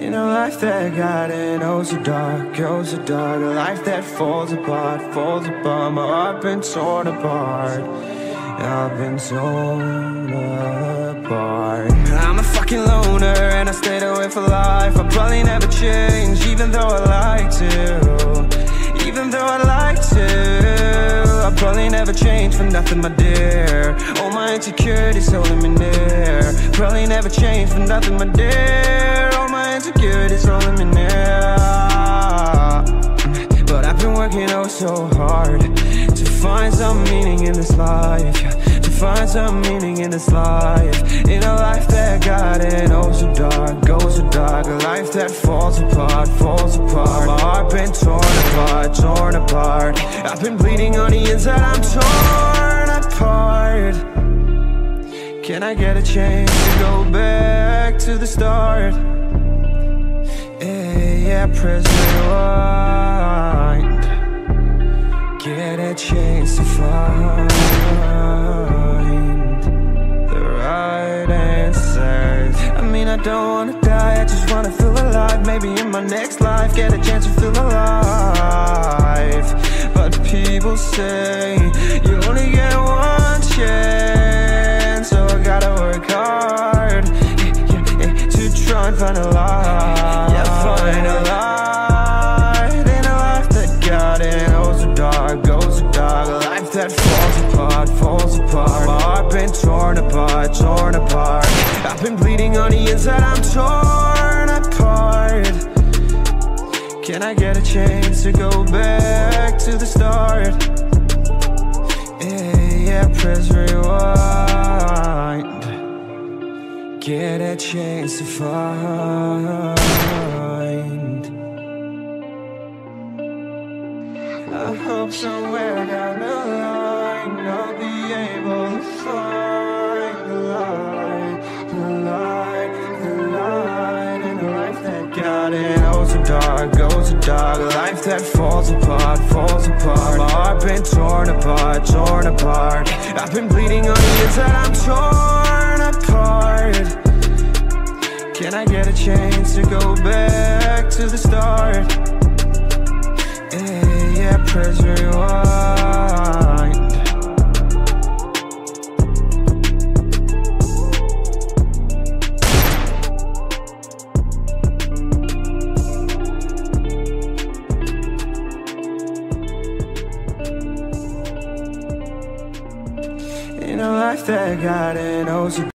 In a life that got it, oh so dark, oh so dark. A life that falls apart, falls apart. My heart been torn apart, I've been torn apart. I'm a fucking loner and I stayed away for life. I'll probably never change, even though I like to. Even though I'd like to, I'll probably never change for nothing, my dear. All my insecurities holding me near. Probably never change for nothing, my dear. All my insecurities holding me near. But I've been working oh so hard to find some meaning in this life, yeah. To find some meaning in this life. In a life that got it oh so dark, oh so dark. A life that falls apart, falls apart. My heart been torn apart, torn apart. I've been bleeding on the inside, I'm torn apart. Can I get a chance to go back to the start? Yeah, press rewind. Get a chance to find the right answers. I mean, I don't wanna die, I just wanna feel alive. Maybe in my next life, get a chance to feel alive. But people say you only get one chance, so I gotta work hard to try and find a light. Yeah, find a light in a life that got it oh so dark, oh so dark. A life that falls apart, falls apart. My heart been torn apart, torn apart. I've been bleeding on the inside, I'm torn apart. Can I get a chance to go back to the start? Yeah, press rewind. Get a chance to find. I hope somewhere down the line I'll be able to find the light, the light, the light. In a life that got it oh so dark, oh so dark. A life that falls apart, falls apart. My heart been torn apart, torn apart. I've been bleeding on the inside, I'm torn apart. Can I get a chance to go back to the start? Yeah, press rewind. In a life that got it oh so